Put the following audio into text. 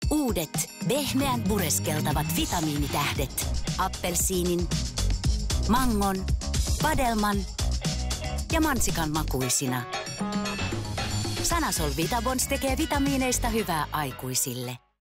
Uudet, pehmeän pureskeltavat vitamiinitähdet. Appelsiinin, mangon, padelman ja mansikan makuisina. Sanasol Vitabons tekee vitamiineista hyvää aikuisille.